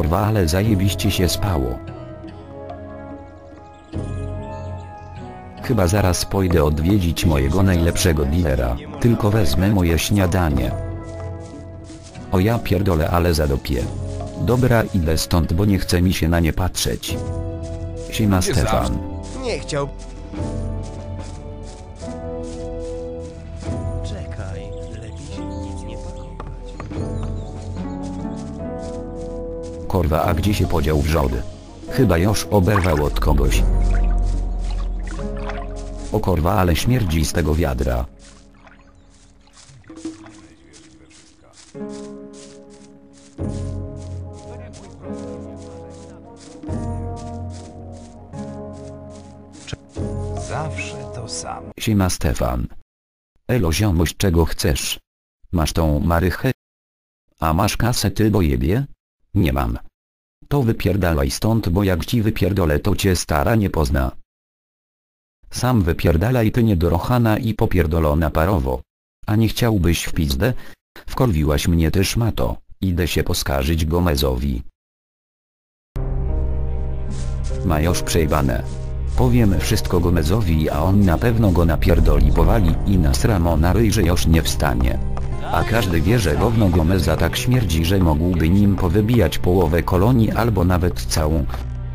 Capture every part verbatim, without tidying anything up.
kurwa, ale zajebiście się spało. Chyba zaraz pójdę odwiedzić mojego najlepszego dealera, tylko wezmę moje śniadanie. O ja pierdolę, ale zadopię. Dobra, idę stąd, bo nie chce mi się na nie patrzeć. Siema Stefan. Nie chciał. Czekaj, lepiej się nic nie pakować. Korwa, a gdzie się podział wrzody? Chyba już oberwał od kogoś. O korwa, ale śmierdzi z tego wiadra. Zawsze to samo. Siema Stefan. Elo ziomość, czego chcesz? Masz tą marychę? A masz kasę ty, bo jebie? Nie mam. To wypierdalaj stąd, bo jak ci wypierdolę, to cię stara nie pozna. Sam wypierdalaj, ty niedorochana i popierdolona parowo. A nie chciałbyś w pizdę? Wkorwiłaś mnie też, mato. Idę się poskarżyć Gomezowi. Ma już przejebane. Powiem wszystko Gomezowi, a on na pewno go napierdoli, powali i nasra mu na ryj, że już nie wstanie. A każdy wie, że gówno Gomeza tak śmierdzi, że mógłby nim powybijać połowę kolonii albo nawet całą.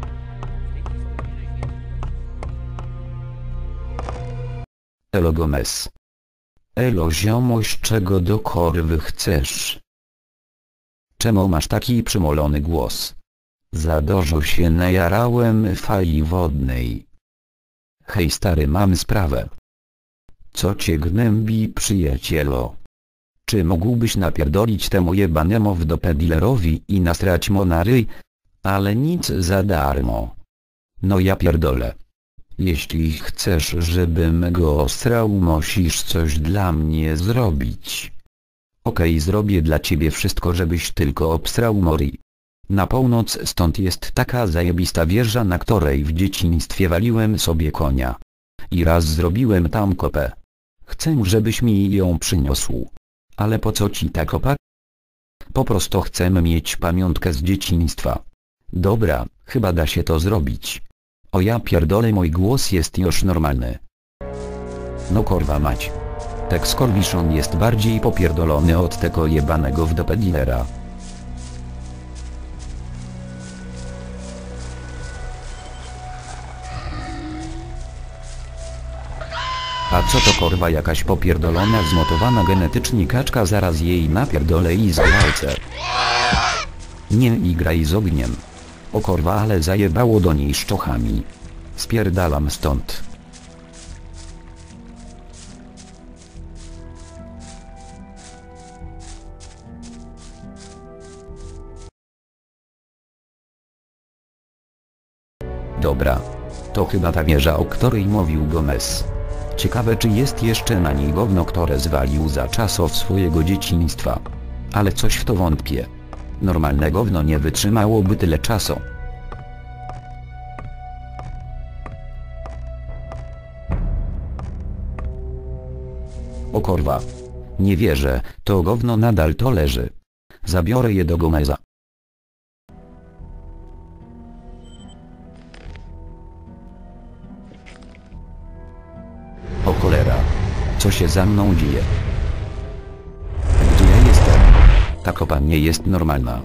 Elo Gomez. Elo ziomość, czego do korwy chcesz? Czemu masz taki przymolony głos? Za dużo się najarałem fali wodnej. Hej stary, mam sprawę. Co cię gnębi, przyjacielo? Czy mógłbyś napierdolić temu jebanemu w dupę dealerowi i nasrać mu na ryj? Ale nic za darmo. No ja pierdolę. Jeśli chcesz, żebym go osrał, musisz coś dla mnie zrobić. Okej, zrobię dla ciebie wszystko, żebyś tylko obsrał mori. Na północ stąd jest taka zajebista wieża, na której w dzieciństwie waliłem sobie konia. I raz zrobiłem tam kopę. Chcę, żebyś mi ją przyniósł. Ale po co ci ta kopa? Po prostu chcę mieć pamiątkę z dzieciństwa. Dobra, chyba da się to zrobić. O ja pierdolę, mój głos jest już normalny. No korwa mać. Tak skorwiszon jest bardziej popierdolony od tego jebanego w dupę dealera. A co to korwa, jakaś popierdolona, zmotowana genetycznie kaczka, zaraz jej napierdolę i zawalcę. Nie igraj z ogniem. O korwa, ale zajebało do niej szczochami. Spierdalam stąd. Dobra. To chyba ta wieża, o której mówił Gomez. Ciekawe, czy jest jeszcze na niej gówno, które zwalił za czasów swojego dzieciństwa. Ale coś w to wątpię. Normalne gówno nie wytrzymałoby tyle czasu. O korwa. Nie wierzę, to gówno nadal to leży. Zabiorę je do Gomeza. O cholera. Co się za mną dzieje? Gdzie ja jestem? Ta kopa nie jest normalna.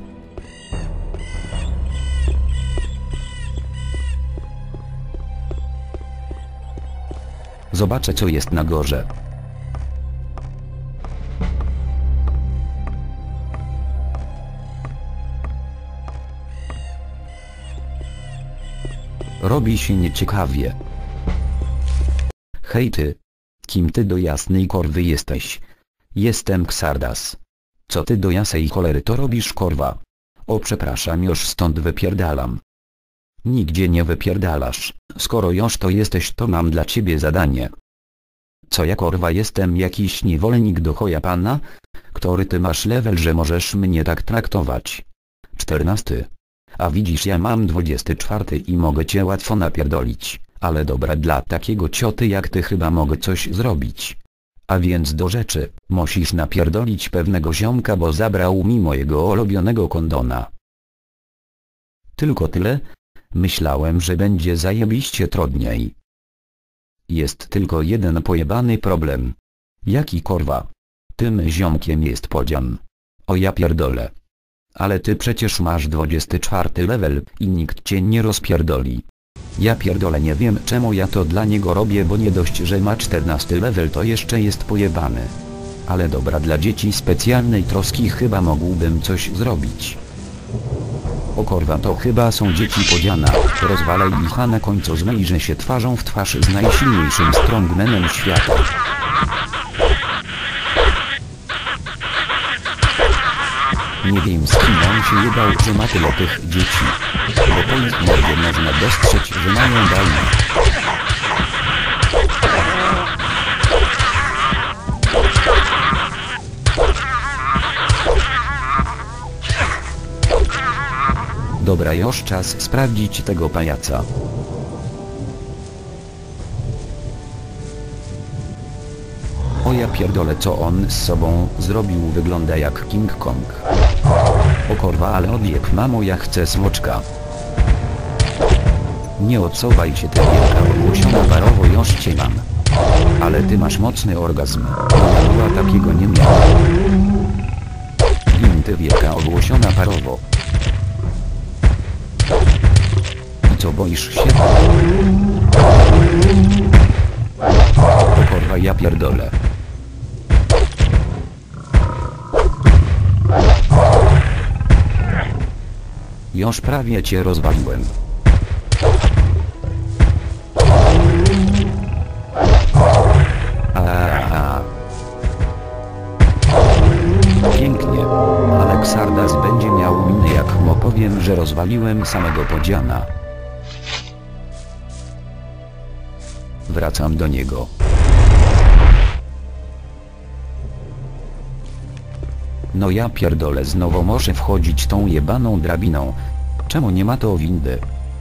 Zobaczę, co jest na górze. Robi się nieciekawie. Hej ty. Kim ty do jasnej korwy jesteś? Jestem Xardas. Co ty do jasnej cholery to robisz, korwa? O przepraszam, już stąd wypierdalam. Nigdzie nie wypierdalasz, skoro już to jesteś, to mam dla ciebie zadanie. Co ja korwa jestem jakiś niewolnik do choja pana? Który ty masz level, że możesz mnie tak traktować? czternasty. A widzisz, ja mam dwudziesty czwarty i mogę cię łatwo napierdolić, ale dobra, dla takiego cioty jak ty chyba mogę coś zrobić. A więc do rzeczy, musisz napierdolić pewnego ziomka, bo zabrał mi mojego ulubionego kondona. Tylko tyle? Myślałem, że będzie zajebiście trudniej. Jest tylko jeden pojebany problem. Jaki korwa? Tym ziomkiem jest Podzian. O ja pierdolę. Ale ty przecież masz dwudziesty czwarty level i nikt cię nie rozpierdoli. Ja pierdolę, nie wiem czemu ja to dla niego robię, bo nie dość, że ma czternasty level, to jeszcze jest pojebany. Ale dobra, dla dzieci specjalnej troski chyba mógłbym coś zrobić. O korwa, to chyba są dzieci Podziana. Rozwalaj ich, a na końcu zmejrzę się twarzą w twarz z najsilniejszym strongmanem świata. Nie wiem, z kim on się jebał, że ma tyle tych dzieci. Bo po ich mordzie można dostrzec, że mają dajne. Dobra, już czas sprawdzić tego pajaca. O ja pierdolę, co on z sobą zrobił, wygląda jak King Kong. O korwa, ale odjeb, mamo, ja chcę smoczka. Nie odsuwaj się, ty wielka ogłosiona parowo, już cię mam. Ale ty masz mocny orgazm. Ja była takiego nie miała. Im ty wielka ogłosiona parowo. I co, boisz się? O korwa, ja pierdolę. Już prawie cię rozwaliłem. Aaaa. Pięknie. Alexardas będzie miał minę, jak mu powiem, że rozwaliłem samego Podziana. Wracam do niego. No ja pierdolę, znowu muszę wchodzić tą jebaną drabiną. Czemu nie ma to windy?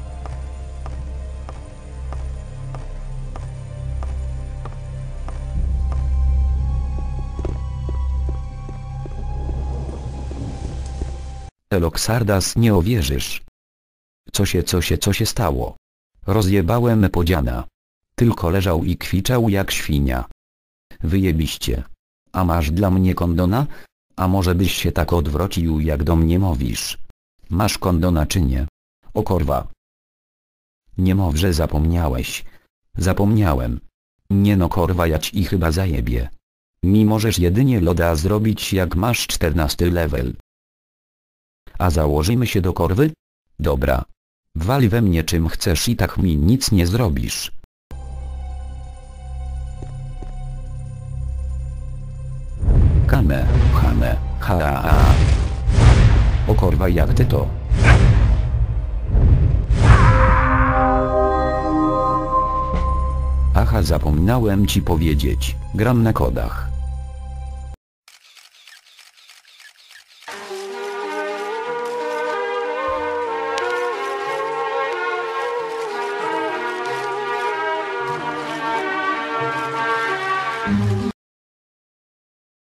Alexardas, nie uwierzysz. Co się, co się, co się stało? Rozjebałem Podziana. Tylko leżał i kwiczał jak świnia. Wyjebiście. A masz dla mnie kondona? A może byś się tak odwrócił, jak do mnie mówisz? Masz kondona czy nie? O korwa. Nie mów, że zapomniałeś. Zapomniałem. Nie no korwa, ja ci chyba zajebie. Mi możesz jedynie loda zrobić, jak masz czternasty level. A założymy się do korwy? Dobra. Wali we mnie czym chcesz i tak mi nic nie zrobisz. Kame, chame, ha, ha, ha. O korwa, jak ty to? Aha, zapomniałem ci powiedzieć, gram na kodach.